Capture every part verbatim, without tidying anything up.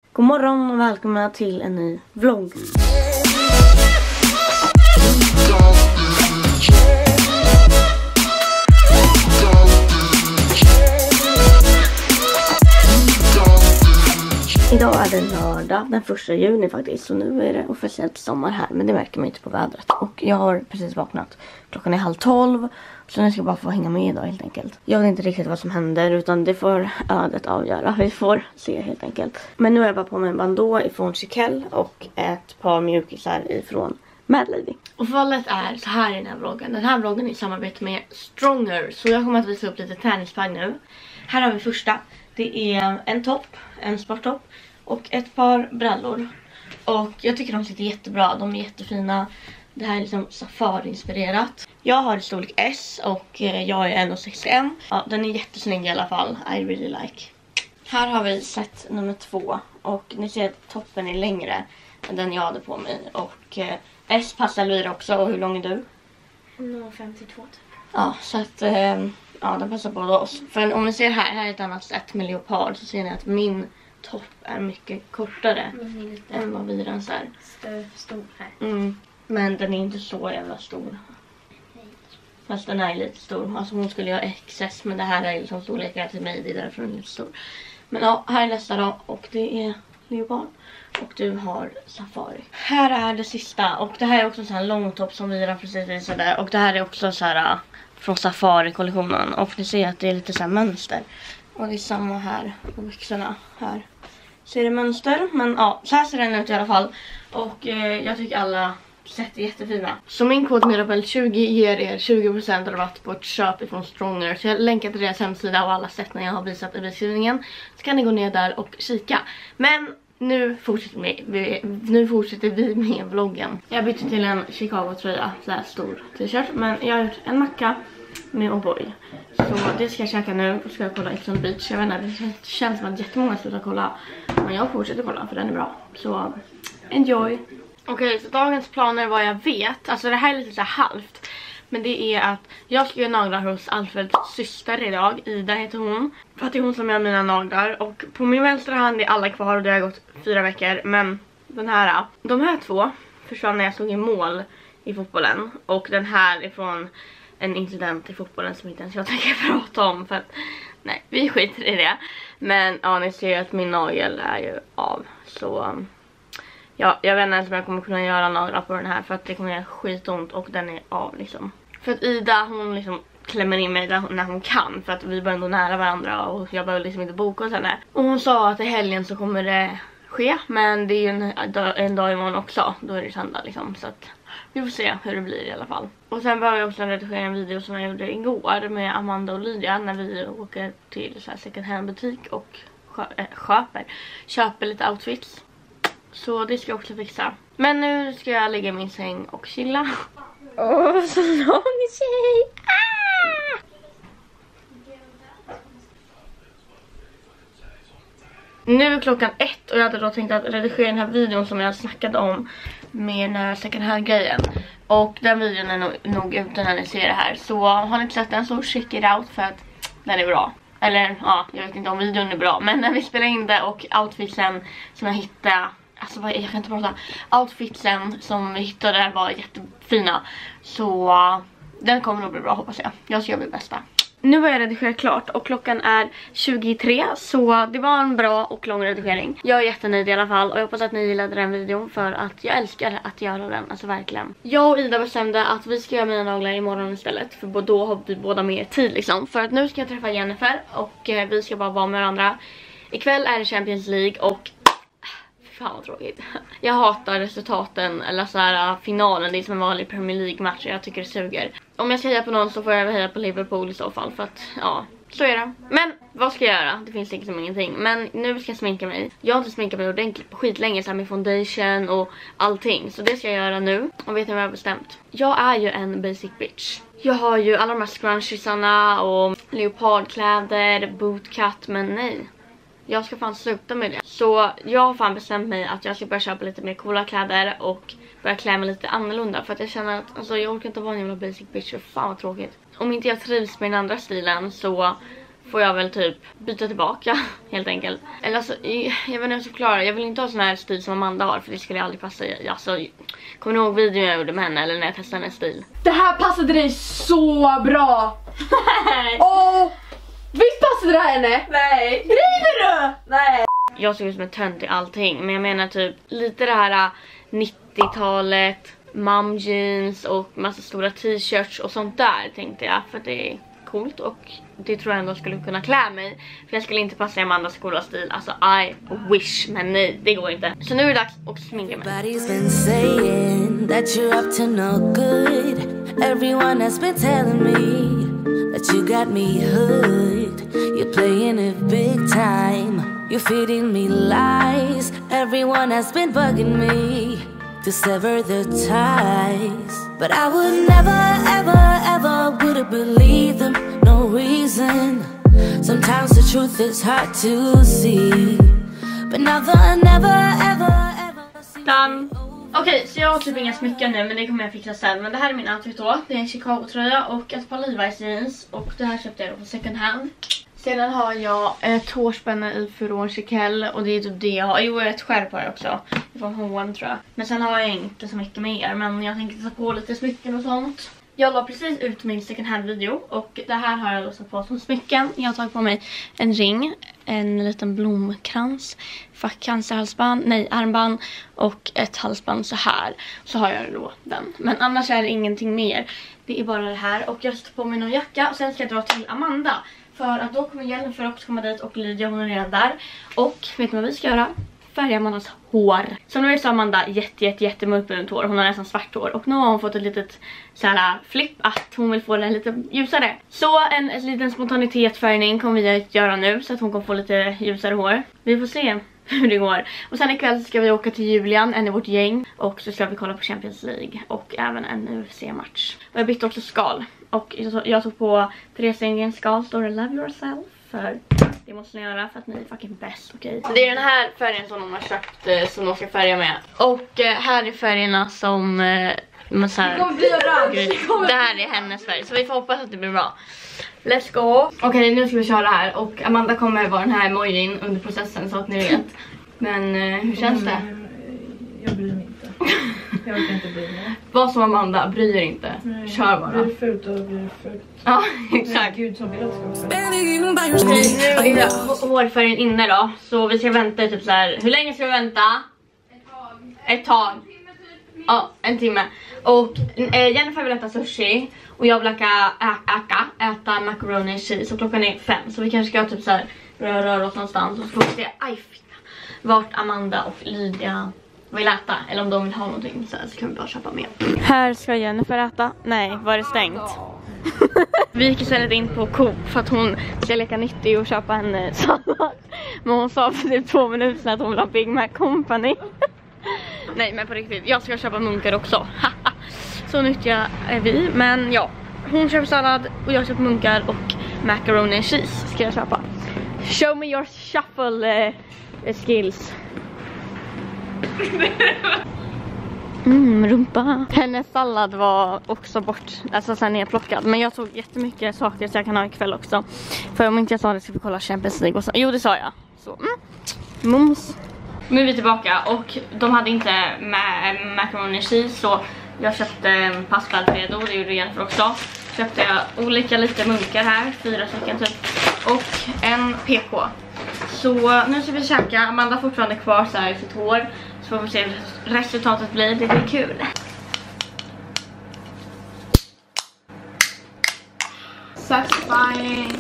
God morgon och välkomna till en ny vlogg. Idag är det lördag, den första juni faktiskt. Så nu är det officiellt sommar här, men det märker man inte på vädret. Och jag har precis vaknat. Klockan är halv tolv. Så nu ska jag bara få hänga med idag helt enkelt. Jag vet inte riktigt vad som händer, utan det får ödet avgöra. Vi får se helt enkelt. Men nu är jag bara på mig en bandå ifrån Chiquelle och ett par mjukisar ifrån Mad Lady. Och valet är så här i den här vloggen. Den här vloggen är i samarbete med Stronger. Så jag kommer att visa upp lite träningsplagg nu. Här har vi första. Det är en topp, en sporttopp och ett par brallor. Och jag tycker de sitter jättebra, de är jättefina. Det här är liksom safari-inspirerat. Jag har i storlek S och jag är en komma sextioen. Ja, den är jättesnygg i alla fall, I really like. Här har vi set nummer två och ni ser att toppen är längre än den jag hade på mig. Och eh, S passar Lyra också, och hur lång är du? ett komma femtiotvå typ. Ja, så att... Eh, Ja, den passar båda oss. För om ni ser här, här är ett annat sätt med leopard, så ser ni att min topp är mycket kortare Min lite än vad Virans är. större, stor här. Mm. Men den är inte så jävla stor. Fast den är lite stor. Alltså hon skulle ha X S, men det här är liksom storlekar till mig, det är därför den är lite stor. Men ja, här är nästa då, och det är leopard. Och du har safari. Här är det sista, och det här är också en sån här långtopp som Vira precis visade. Och det här är också så här från safari-kollektionen. Och ni ser att det är lite så här mönster. Och det är samma här på byxorna. Här ser det mönster. Men ja, så här ser den ut i alla fall. Och eh, jag tycker alla sätt är jättefina. Så min kod Mirabelle tjugo ger er tjugo procent rabatt på ett köp ifrån Stronger. Så jag länkar till deras hemsida och alla sätt när jag har visat i beskrivningen. Så kan ni gå ner där och kika. Men nu fortsätter vi, nu fortsätter vi med vloggen. Jag bytte till en Chicago-tröja, så här stor t-shirt. Men jag har gjort en macka med O'boy. Så det ska jag käka nu och ska jag kolla Ex on the Beach. Jag vet inte, det känns som att jättemånga slutar kolla. Men jag fortsätter kolla för den är bra. Så enjoy! Okej, okay, så dagens planer vad jag vet. Alltså det här är lite så här halvt. Men det är att jag ska göra naglar hos Alfreds syster idag. Ida heter hon. För att det är hon som gör mina naglar. Och på min vänstra hand är alla kvar och det har gått fyra veckor. Men den här, de här två försvann när jag slog i mål i fotbollen. Och den här är från en incident i fotbollen som inte ens jag tänker prata om. För att, nej, vi skiter i det. Men ja, ni ser att min nagel är ju av. Så... Ja, jag vet inte om jag kommer kunna göra naglar på den här, för att det kommer göra skitont och den är av liksom. För att Ida, hon liksom klämmer in mig där när hon kan, för att vi var ändå nära varandra och jag behöver liksom inte boka hos henne. Och hon sa att i helgen så kommer det ske, men det är ju en, en dag imorgon också, då är det söndag liksom. Så att vi får se hur det blir i alla fall. Och sen behöver jag också redigera en video som jag gjorde igår med Amanda och Lydia när vi åker till så här second hand butik och kö äh, köper, köper lite outfits. Så det ska jag också fixa. Men nu ska jag ligga i min säng och chilla. Åh, oh, så lång tjej! Ah! Nu är klockan ett och jag hade då tänkt att redigera den här videon som jag snackade om med den här second hand grejen. Och den videon är nog, nog ute när ni ser det här. Så har ni inte sett den så check it out för att den är bra. Eller ja, jag vet inte om videon är bra. Men när vi spelar in det och outfitsen som jag hittade... Alltså jag kan inte prata. Outfitsen som vi hittade var jättefina. Så uh, den kommer nog bli bra, hoppas jag. Jag ska göra mitt bästa. Nu har jag redigerat klart och klockan är tjugotre. Så det var en bra och lång redigering. Jag är jättenöjd i alla fall. Och jag hoppas att ni gillade den videon, för att jag älskar att göra den. Alltså verkligen. Jag och Ida bestämde att vi ska göra mina naglar imorgon istället. För då har vi båda mer tid liksom. För att nu ska jag träffa Jennifer och eh, vi ska bara vara med varandra. Ikväll är det Champions League och... Fan vad tråkigt. Jag hatar resultaten, eller så här finalen. Det är som en vanlig Premier League-match. Jag tycker det suger. Om jag ska heja på någon så får jag heja på Liverpool i så fall. För att, ja, så är det. Men, vad ska jag göra? Det finns liksom ingenting. Men nu ska jag sminka mig. Jag har inte sminkat mig ordentligt på skitlänge. Så här med foundation och allting. Så det ska jag göra nu. Och vet ni vad jag har bestämt? Jag är ju en basic bitch. Jag har ju alla de här scrunchiesarna och leopardkläder, bootcut, men nej. Jag ska fan sluta med det. Så jag har fan bestämt mig att jag ska börja köpa lite mer coola kläder och börja klä mig lite annorlunda. För att jag känner att alltså, jag orkar inte vara en jävla basic bitch. För fan vad tråkigt. Om inte jag trivs med den andra stilen så får jag väl typ byta tillbaka helt enkelt. Eller alltså, jag vet inte hur jag ska förklara. Jag vill inte ha sån här stil som Amanda har, för det skulle jag aldrig passa i. Alltså, kommer ni ihåg videon jag gjorde med henne eller när jag testade hennes stil? Det här passade dig så bra! Åh! Visst passade det här henne? Nej. Driver du? Nej. Jag såg ut som en tönt i allting, men jag menar typ lite det här nittiotalet, mom jeans och massa stora t-shirts och sånt där tänkte jag, för det är coolt och det tror jag ändå skulle kunna klä mig, för jag skulle inte passa i Amandas coola stil. Alltså I wish, men nej, det går inte. Så nu är det dags att sminka mig. Everybody's been saying that you're up to no good. Everyone has been telling me that you got me hooked. You're playing it big time. You're feeding me lies. Everyone has been bugging me to sever the ties, but I would never, ever, ever would have believed them. No reason. Sometimes the truth is hard to see, but never, never, ever, ever. Done. Okej, okay, så jag har typ inga smycken nu, men det kommer jag fixa sen. Men det här är min outfit då. Det är en Chicago-tröja och ett par Levi's jeans. Och det här köpte jag då på second hand. Sedan har jag ett hårspänne i Furon Chiquel. Och det är typ det jag har. Jo, ett skärp har jag också. Från H och M tror jag. Men sen har jag inte så mycket mer. Men jag tänkte ta på lite smycken och sånt. Jag la precis ut min second hand video. Och det här har jag då satt på som smycken. Jag har tagit på mig en ring. En liten blomkrans. Fackcancerhalsband. Nej, armband. Och ett halsband så här. Så har jag då den. Men annars är det ingenting mer. Det är bara det här. Och jag sätter på mig någon jacka. Och sen ska jag dra till Amanda. För att då kommer Jennifer också komma dit. Och Lydia, hon är redan där. Och vet ni vad vi ska göra? Färga Amandas hår. Så nu är så Amanda jätte, jätte, jätte mörkbrunt hår. Hon har nästan svart hår. Och nu har hon fått ett litet såhär flipp att hon vill få den lite ljusare. Så en, en liten spontanitetfärgning kommer vi att göra nu. Så att hon kommer få lite ljusare hår. Vi får se hur det går. Och sen ikväll ska vi åka till Julian, en i vårt gäng. Och så ska vi kolla på Champions League. Och även en U F C-match. Och jag bytte också skal. Och jag, jag tog på Therese Engrens skal. Står det Love Yourself. För det måste ni göra för att ni är fucking bäst, okej? Okay? Det är den här färgen som de har köpt eh, som de ska färga med. Och eh, här är färgerna som... Eh, så här, det kommer bli bra. Det här är hennes färg, så vi får hoppas att det blir bra. Let's go! Okej, okay, nu ska vi köra här. Och Amanda kommer vara den här emojin under processen så att ni vet. Men eh, hur känns det? Jag bryr mig inte. Jag orkar inte bry mig. Vad som Amanda, bryr er inte. Nej, kör bara. Blir fult och blir fult. Ja, exakt. Gud som vill också. Okej, nu är hårfärgen inne då. Så vi ska vänta typ så här. Hur länge ska vi vänta? Ett tag. Ett tag. Ja, en timme. Och eh, Jennifer vill äta sushi. Och jag vill äta, äta, äta macaroni och cheese. Så klockan är fem. Så vi kanske ska typ så här röra, röra oss någonstans. Och så får vi se, aj fitta, vart Amanda och Lydia vill äta. Eller om de vill ha någonting så, här, så kan vi bara köpa med. Här ska Jennifer äta. Nej, var det stängt? Vi gick istället in på Coop för att hon ska leka nyttig och köpa en eh, sallad. Men hon sa för typ två minuter sedan att hon vill ha Big Mac Company. Nej, men på riktigt, jag ska köpa munkar också. Så nyttiga är vi. Men ja, hon köper sallad och jag köper munkar och macaroni and cheese ska jag köpa. Show me your shuffle uh, skills. Mm, rumpa. Hennes sallad var också bort, alltså sen nedplockad. Men jag tog jättemycket saker så jag kan ha ikväll också. För om inte jag sa det ska vi kolla Champions League och så. Jo, det sa jag. Så, mm. Mums. Nu är vi tillbaka och de hade inte ma- macaroni and cheese, så jag köpte pasta alfredo, det gjorde Jennifer också. Köpte jag olika lite munkar här, fyra stycken typ, och en P K. Så nu ska vi käka. Amanda har fortfarande kvar så här i sitt hår, så får vi se hur resultatet blir. Det blir kul. Satisfying.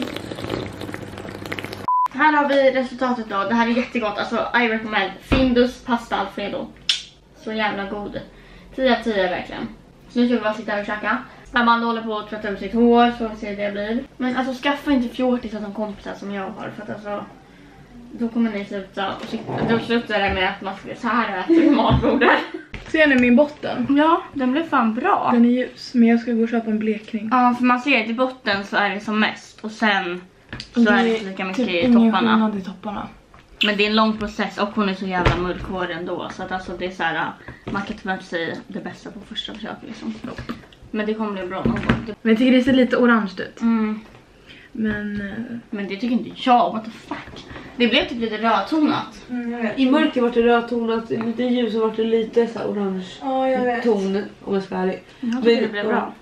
Här har vi resultatet då. Det här är jättegott. Alltså, I recommend. Findus pasta alfredo. Så jävla god. tio av tio verkligen. Så nu ska vi bara sitta här och käka. Amanda håller på att tvätta upp sitt hår, så får vi se hur det blir. Men alltså, skaffa inte fjortisar som kompisar som jag har. För att alltså, då kommer ni sluta. Och sitta, då slutar det med att man ska så här äta vid matbordet. Ser ni min botten? Ja, den blev fan bra. Den är ljus, men jag ska gå och köpa en blekning. Ja, för man ser att i botten så är det som mest. Och sen så det är det inte lika mycket typ i topparna. i topparna. Men det är en lång process och hon är så jävla mörkhårig ändå. Så att alltså det är så här, man kan tyvärr säga det bästa på första försöket liksom. Men det kommer bli bra någon gång. Men jag tycker det ser lite orange ut. Mm. Men... Uh... Men det tycker inte jag, what the fuck. Det blev typ lite rödtonat. Mm, I mörker var det rödtonat, lite ljus och var det lite så här orange oh, jag vet. ton, om jag ska vara ärlig. Jag tycker det blev bra.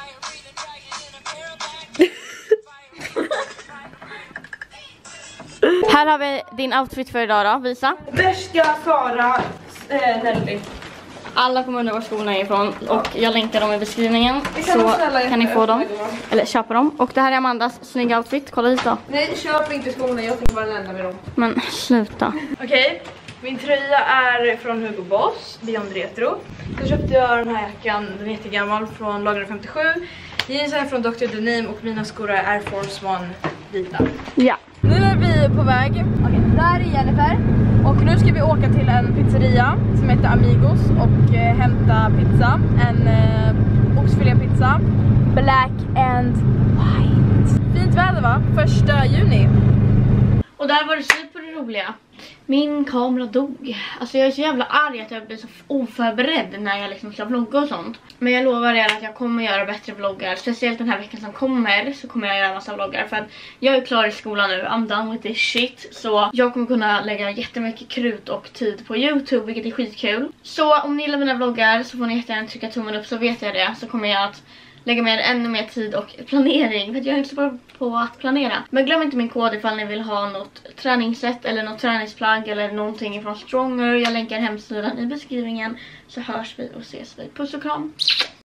Här har vi din outfit för idag då, visa. Berska Sara eh, Nelly. Alla kommer undra var skorna är ifrån och jag länkar dem i beskrivningen kan så snälla kan ni få dem, då. eller köpa dem. Och det här är Amandas snygga outfit, kolla hit då. Nej, köp inte skorna, jag tänker bara lämna med dem. Men sluta. Okej, okay. Min tröja är från Hugo Boss, Beyond Retro. Så köpte jag den här jackan, den är jättegammal, från Lager femtiosju. Jeansen är från doktor Denim och mina skor är Air Force One vita. Ja. Nu är vi på väg. Okej, där är Jennifer. Och nu ska vi åka till en pizzeria som heter Amigos och eh, hämta pizza. En eh, oxfilépizza. Black and white. Fint väder va? Första juni. Och där var det slut på det roliga. Min kamera dog. Alltså jag är så jävla arg att jag blir så oförberedd när jag liksom ska vlogga och sånt. Men jag lovar er att jag kommer göra bättre vloggar. Speciellt den här veckan som kommer så kommer jag göra massa vloggar. För att jag är klar i skolan nu. I'm done with this shit. Så jag kommer kunna lägga jättemycket krut och tid på YouTube, vilket är skitkul. Så om ni gillar mina vloggar så får ni jättegärna trycka tummen upp, så vet jag det. Så kommer jag att lägga med ännu mer tid och planering. För att jag är inte så bra på att planera. Men glöm inte min kod ifall ni vill ha något träningssätt eller något träningsplagg eller någonting från Stronger. Jag länkar hemsidan i beskrivningen. Så hörs vi och ses vi. Puss och kram!